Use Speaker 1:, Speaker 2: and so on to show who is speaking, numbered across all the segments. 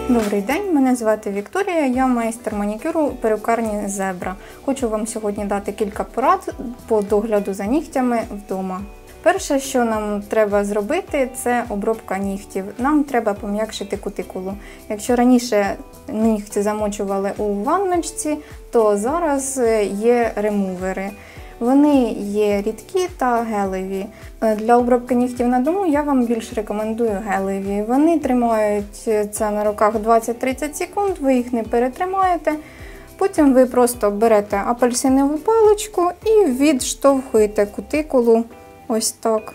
Speaker 1: Добрий день, мене звати Вікторія, я майстер манікюру перукарні Зебра. Хочу вам сьогодні дати кілька порад по догляду за нігтями вдома. Перше, що нам треба зробити, це обробка нігтів. Нам треба пом'якшити кутикулу. Якщо раніше нігті замочували у ванночці, то зараз є ремувери. Вони є рідкі та гелеві. Для обробки нігтів на дому я вам більш рекомендую гелеві. Вони тримають це на руках 20-30 секунд, ви їх не перетримаєте. Потім ви просто берете апельсинову паличку і відштовхуєте кутикулу ось так.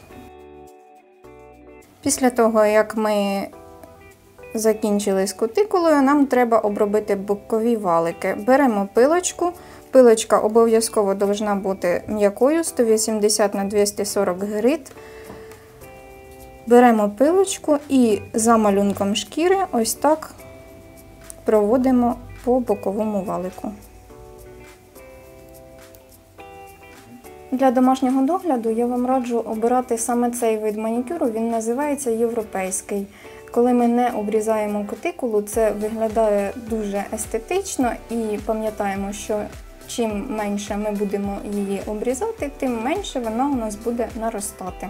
Speaker 1: Після того, як ми закінчили з кутикулою, нам треба обробити бокові валики. Беремо пилочку. Пилочка обов'язково повинна бути м'якою, 180 на 240 грит. Беремо пилочку і за малюнком шкіри ось так проводимо по боковому валику. Для домашнього догляду я вам раджу обирати саме цей вид манікюру, він називається європейський. Коли ми не обрізаємо кутикулу, це виглядає дуже естетично і пам'ятаємо, що чим менше ми будемо її обрізати, тим менше вона у нас буде наростати.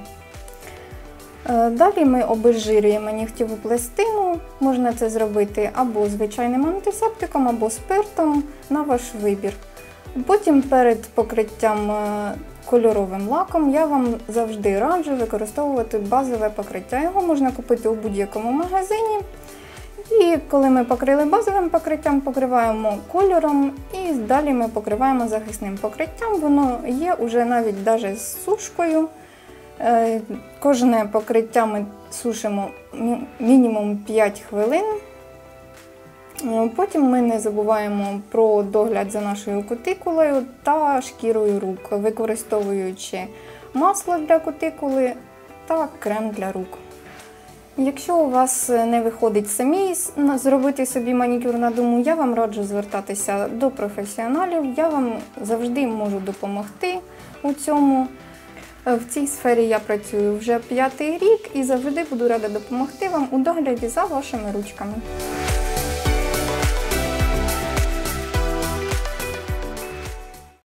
Speaker 1: Далі ми обезжирюємо нігтєву пластину, можна це зробити або звичайним антисептиком, або спиртом, на ваш вибір. Потім перед покриттям кольоровим лаком я вам завжди раджу використовувати базове покриття. Його можна купити у будь-якому магазині. І коли ми покрили базовим покриттям, покриваємо кольором і далі ми покриваємо захисним покриттям. Воно є вже навіть з сушкою. Кожне покриття ми сушимо мінімум 5 хвилин. Потім ми не забуваємо про догляд за нашою кутикулою та шкірою рук, використовуючи масло для кутикули та крем для рук. Якщо у вас не виходить самі зробити собі манікюр на дому, я вам раджу звертатися до професіоналів, я вам завжди можу допомогти у цьому. В цій сфері я працюю вже 5-й рік і завжди буду рада допомогти вам у догляді за вашими ручками.